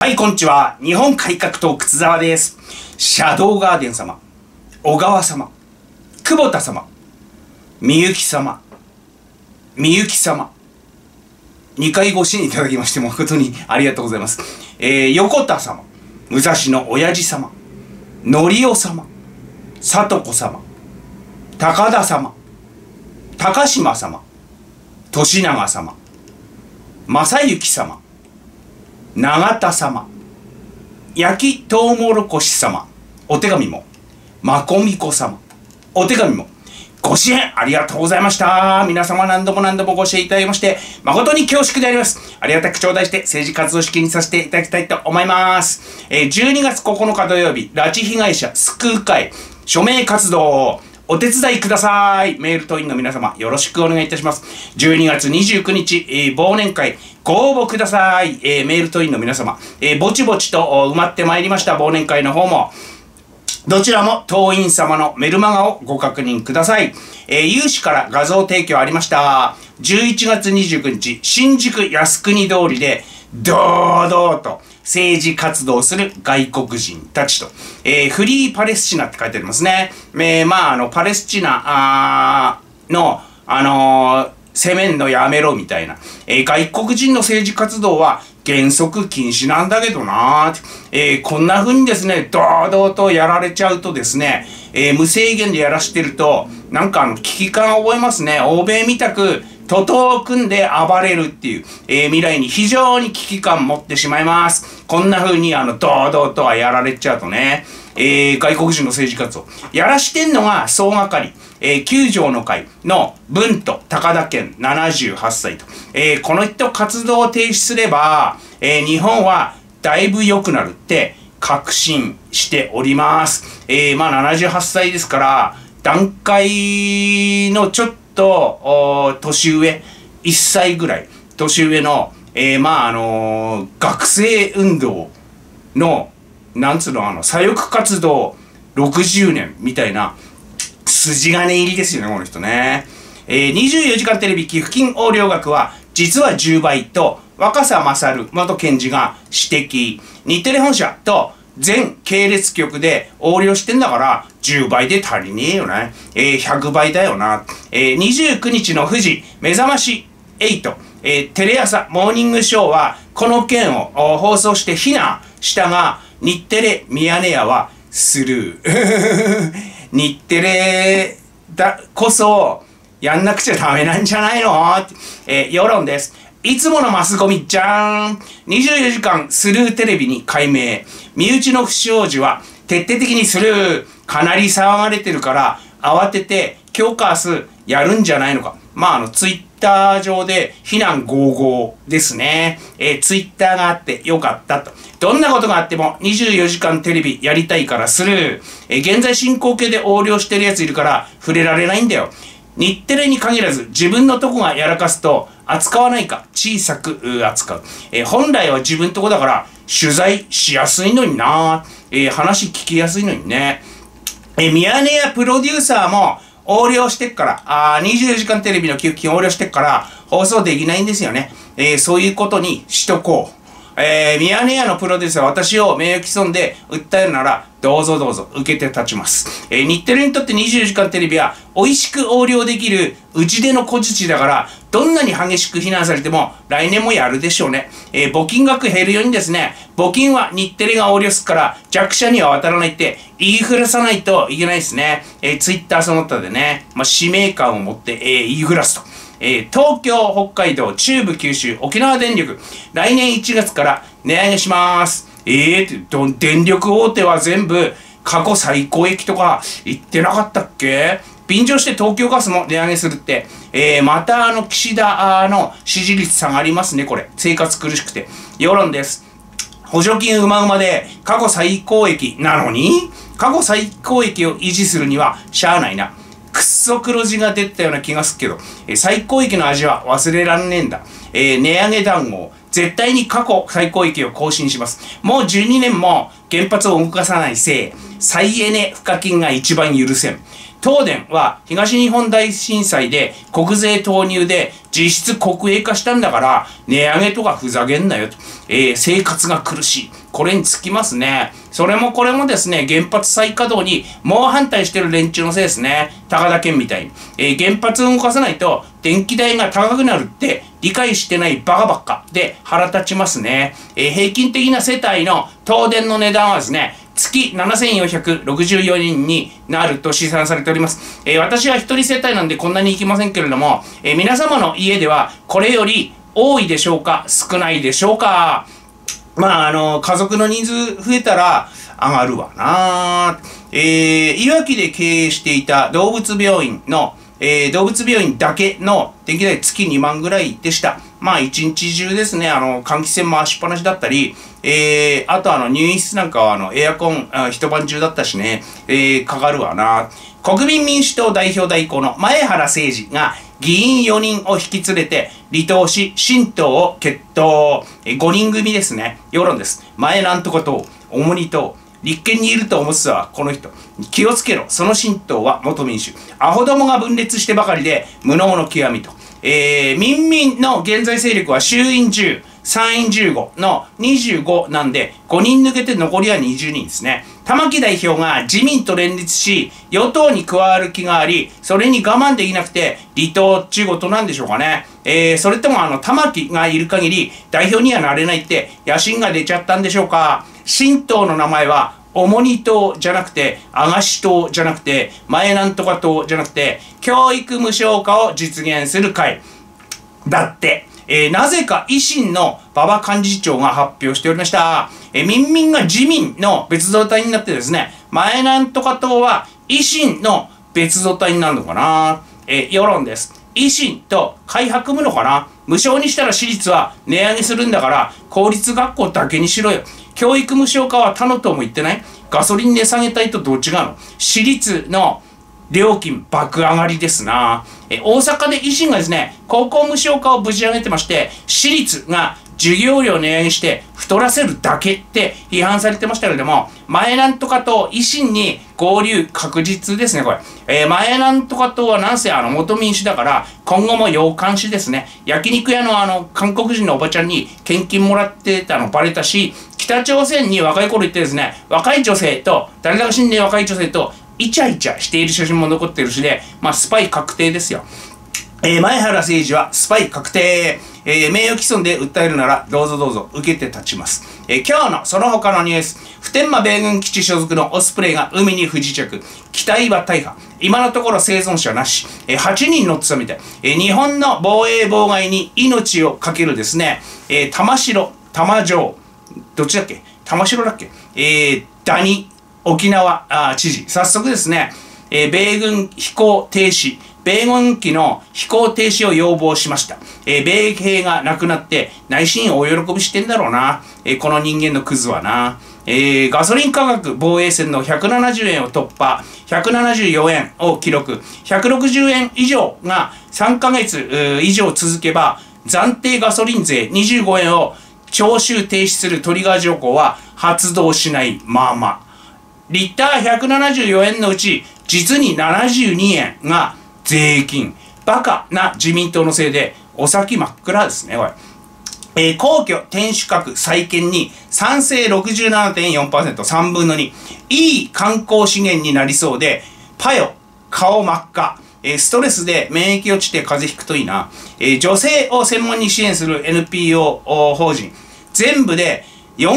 はい、こんにちは。日本改革党靴沢です。シャドウガーデン様、小川様、久保田様、みゆき様、2回ご支援いただきまして誠にありがとうございます。横田様、武蔵野親父様、のりお様、さとこ様、高田様、高島様、利永様、正幸様、永田様、焼きとうもろこし様、お手紙も、まこみこ様、お手紙も、ご支援ありがとうございました。皆様何度もご支援いただきまして、誠に恐縮であります。ありがたく頂戴して政治活動資金にさせていただきたいと思います。12月9日土曜日、拉致被害者救う会、署名活動、お手伝いください。メール党員の皆様、よろしくお願いいたします。12月29日、忘年会、ご応募ください。メール党員の皆様、ぼちぼちと埋まってまいりました。忘年会の方も。どちらも党員様のメルマガをご確認ください。有志から画像提供ありました。11月29日、新宿靖国通りで、堂々と政治活動する外国人たちと、フリーパレスチナって書いてありますね。パレスチナの、攻めんのやめろみたいな。外国人の政治活動は原則禁止なんだけどなこんな風にですね、堂々とやられちゃうとですね、無制限でやらしてると、なんか危機感を覚えますね。欧米みたく、徒党を組んで暴れるっていう、未来に非常に危機感持ってしまいます。こんな風に堂々とはやられちゃうとね、外国人の政治活動。やらしてんのが総がかり、九条の会の文と高田健78歳と。この人活動を停止すれば、日本はだいぶ良くなるって確信しております。78歳ですから、段階のちょっと年上、1歳ぐらい年上の、学生運動の、左翼活動60年みたいな筋金入りですよね、この人ね。24時間テレビ寄付金横領額は実は10倍と若狭勝元検事が指摘。日テレ本社と全系列局で横領してんだから10倍で足りねえよね。100倍だよな。29日の富士目覚まし8、テレ朝モーニングショーはこの件を放送して非難したが、日テレミヤネ屋はスルー。日テレだこそやんなくちゃダメなんじゃないの？世論です。いつものマスゴミじゃーん。24時間スルーテレビに改名。身内の不祥事は徹底的にスルー。かなり騒がれてるから慌てて今日か明日やるんじゃないのか。ツイッター上で非難合々ですね。ツイッターがあってよかったと。どんなことがあっても24時間テレビやりたいからスルー。現在進行形で横領してるやついるから触れられないんだよ。日テレに限らず自分のとこがやらかすと扱わないか小さく扱う。本来は自分とこだから取材しやすいのにな話聞きやすいのにね。ミヤネ屋プロデューサーも横領してっから、24時間テレビの寄付金横領してっから放送できないんですよね。そういうことにしとこう。ミヤネ屋のプロデューサーは私を名誉毀損で訴えるならどうぞ受けて立ちます。日テレにとって24時間テレビは美味しく横領できるうちでの小槌だから、どんなに激しく非難されても来年もやるでしょうね。募金額減るようにですね、募金は日テレが横領するから弱者には渡らないって言いふらさないといけないですね。ツイッターその他でね、使命感を持って、言いふらすと。東京、北海道、中部、九州、沖縄電力、来年1月から値上げします。電力大手は全部過去最高益とか言ってなかったっけ？便乗して東京ガスも値上げするって。また岸田の支持率下がりますね、これ。生活苦しくて。世論です。補助金うまうまで過去最高益なのに、過去最高益を維持するにはしゃあないな。くっそ黒字が出たような気がするけど、最高益の味は忘れらんねえんだ。値上げ談合。絶対に過去最高益を更新します。もう12年も原発を動かさないせい。 再エネ賦課金が一番許せん。東電は東日本大震災で国税投入で実質国営化したんだから、値上げとかふざけんなよと。生活が苦しい。これにつきますね。それもこれもですね、原発再稼働に猛反対してる連中のせいですね。高田県みたいに。原発を動かさないと電気代が高くなるって理解してないバカばっかで腹立ちますね。平均的な世帯の東電の値段はですね、月7464円になると試算されております。私は一人世帯なんでこんなにいきませんけれども、皆様の家ではこれより多いでしょうか、少ないでしょうか。まあ、家族の人数増えたら上がるわな。いわきで経営していた動物病院の、動物病院だけの電気代月2万ぐらいでした。まあ一日中ですね、換気扇回しっぱなしだったり、あと入院室なんかはエアコン一晩中だったしね、かかるわな。国民民主党代表代行の前原誠司が議員4人を引き連れて離党し、新党を決闘。5人組ですね。世論です。前なんとか党、主に党、立憲にいると思ってたわ、この人。気をつけろ。その新党は元民主。アホどもが分裂してばかりで、無能の極みと。民民の現在勢力は衆院10、参院15の25なんで、5人抜けて残りは20人ですね。玉木代表が自民と連立し、与党に加わる気があり、それに我慢できなくて、離党っていうことなんでしょうかね。それとも玉木がいる限り、代表にはなれないって、野心が出ちゃったんでしょうか。新党の名前は、主に党じゃなくて、阿賀氏党じゃなくて、前なんとか党じゃなくて、教育無償化を実現する会。だって、なぜか維新の馬場幹事長が発表しておりました。民民が自民の別動隊になってですね、前なんとか党は維新の別動隊になるのかな。世論です。維新と開発組むのかな。無償にしたら私立は値上げするんだから、公立学校だけにしろよ。教育無償化は他の党も言ってない。ガソリン値下げたいとどう違うの。私立の料金爆上がりですな。大阪で維新がですね、高校無償化をぶち上げてまして、私立が授業料値上げして太らせるだけって批判されてましたけれども、前なんとかと維新に合流確実ですね、これ。前なんとかとはなんせ元民主だから、今後も要監視ですね。焼肉屋の韓国人のおばちゃんに献金もらってたのバレたし、北朝鮮に若い頃行ってですね、若い女性と、誰だか知んねえ若い女性と、イチャイチャしている写真も残ってるしで、まあ、スパイ確定ですよ。前原誠司はスパイ確定。名誉毀損で訴えるなら、どうぞどうぞ受けて立ちます。今日のその他のニュース。普天間米軍基地所属のオスプレイが海に不時着。機体は大破。今のところ生存者なし。8人乗ってたみたい。日本の防衛妨害に命をかけるですね、玉城、玉城、どっちだっけ玉城だっけダニ、沖縄知事。早速ですね、米軍飛行停止。米軍機の飛行停止を要望しました。米兵が亡くなって内心お喜びしてんだろうな。この人間のクズはな。ガソリン価格防衛線の170円を突破。174円を記録。160円以上が3ヶ月以上続けば、暫定ガソリン税25円を徴収停止するトリガー条項は発動しないまま。リッター174円のうち、実に72円が税金。バカな自民党のせいで、お先真っ暗ですね、これ。皇居天守閣再建に賛成 67.4%、3分の2。いい観光資源になりそうで、パヨ、顔真っ赤。ストレスで免疫落ちて風邪ひくといいな。女性を専門に支援する NPO 法人。全部で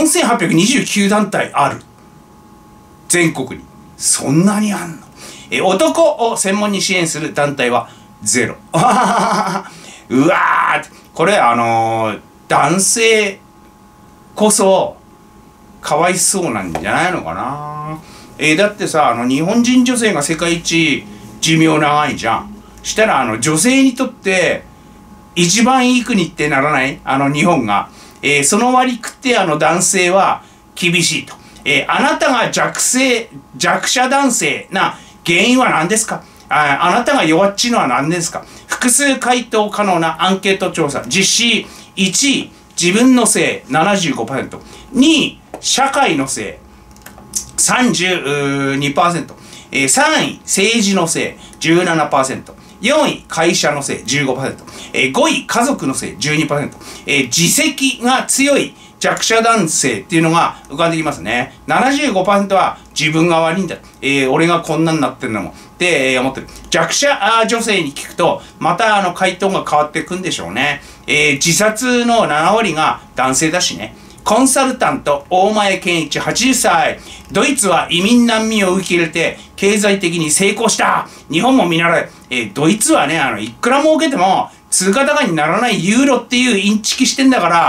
4829団体ある。全国に。そんなにあんの？男を専門に支援する団体はゼロ。うわー、これ男性こそかわいそうなんじゃないのかな。だってさ、日本人女性が世界一寿命長いじゃん。したら女性にとって一番いい国ってならない？日本が。その割り食って男性は厳しいと。あなたが弱者男性な原因は何ですか？あなたが弱っちいのは何ですか？複数回答可能なアンケート調査。実施1位、自分のせい 75%。2位、社会のせい 32%。3位、政治のせい、17%。4位、会社のせい、15%。5位、家族のせい、12%。自責が強い弱者男性っていうのが浮かんできますね。75% は自分が悪いんだ。俺がこんなになってるのも。って思ってる。弱者女性に聞くと、また回答が変わっていくんでしょうね。自殺の7割が男性だしね。コンサルタント、大前健一80歳。ドイツは移民難民を受け入れて、経済的に成功した。日本も見習え。ドイツはね、いくら儲けても、通貨高にならないユーロっていうインチキしてんだから、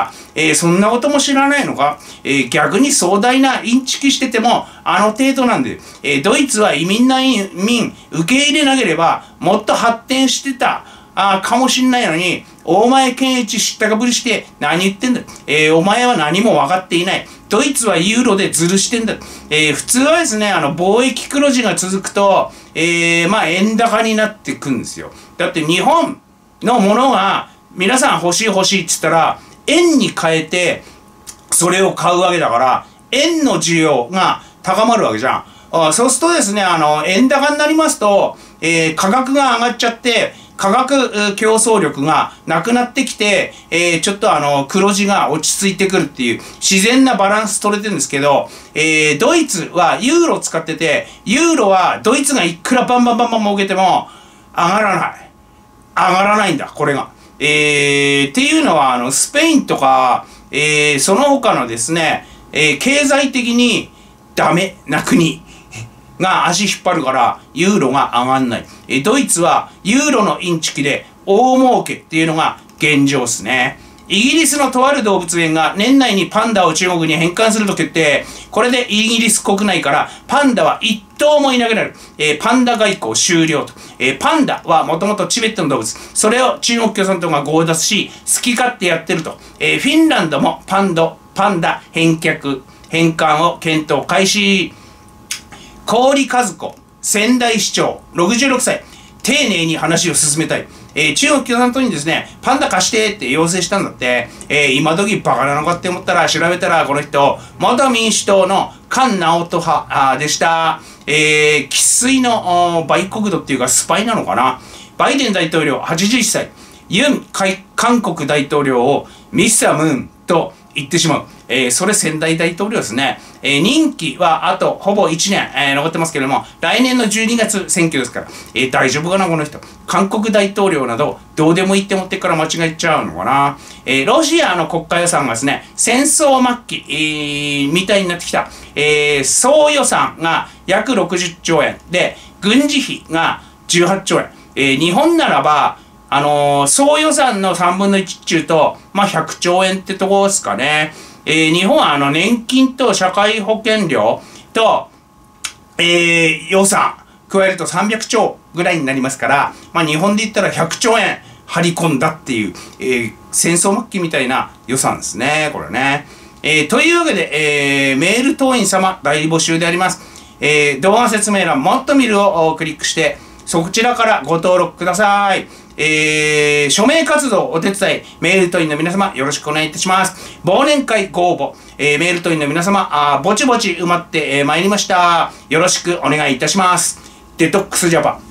そんなことも知らないのか。逆に壮大なインチキしてても、程度なんで、ドイツは移民難民受け入れなければ、もっと発展してた。かもしんないのに、大前健一知ったかぶりして何言ってんだ。お前は何も分かっていない。ドイツはユーロでズルしてんだ。普通はですね、貿易黒字が続くと、円高になっていくんですよ。だって日本のものが皆さん欲しいって言ったら、円に変えてそれを買うわけだから、円の需要が高まるわけじゃん。そうするとですね、円高になりますと、価格が上がっちゃって、価格競争力がなくなってきて、ちょっと黒字が落ち着いてくるっていう自然なバランス取れてるんですけど、ドイツはユーロ使ってて、ユーロはドイツがいくらバンバン儲けても上がらないんだ、これが。っていうのは、スペインとか、その他のですね、経済的にダメな国が足引っ張るから、ユーロが上がんない。ドイツはユーロのインチキで大儲けっていうのが現状ですね。イギリスのとある動物園が年内にパンダを中国に返還すると決定。これでイギリス国内からパンダは一頭もいなくなる。パンダ外交終了と。パンダはもともとチベットの動物。それを中国共産党が強奪し、好き勝手やってると。フィンランドもパンダ返還を検討開始。郡和子、仙台市長、66歳。丁寧に話を進めたい。中国共産党にですね、パンダ貸してって要請したんだって。今時バカなのかって思ったら、調べたらこの人、元民主党の菅直人派でした。生粋の売国奴っていうかスパイなのかな。バイデン大統領81歳。ユン韓国大統領をミスタームーンと言ってしまう。それ仙台大統領ですね。任期はあとほぼ1年、残ってますけれども、来年の12月選挙ですから、大丈夫かなこの人。韓国大統領などどうでもいいって思ってから間違えちゃうのかな。ロシアの国家予算がですね、戦争末期、みたいになってきた。総予算が約60兆円で、軍事費が18兆円。日本ならば、総予算の3分の1中と、100兆円ってとこですかね。日本は年金と社会保険料と、予算加えると300兆ぐらいになりますから、日本で言ったら100兆円張り込んだっていう、戦争末期みたいな予算ですね、これね。というわけで、メール党員様大募集であります。動画説明欄もっと見るをクリックして、そちらからご登録ください。署名活動お手伝い、メール党員の皆様よろしくお願いいたします。忘年会ご応募、メール党員の皆様、ぼちぼち埋まってまいりました。よろしくお願いいたします。デトックスジャパン。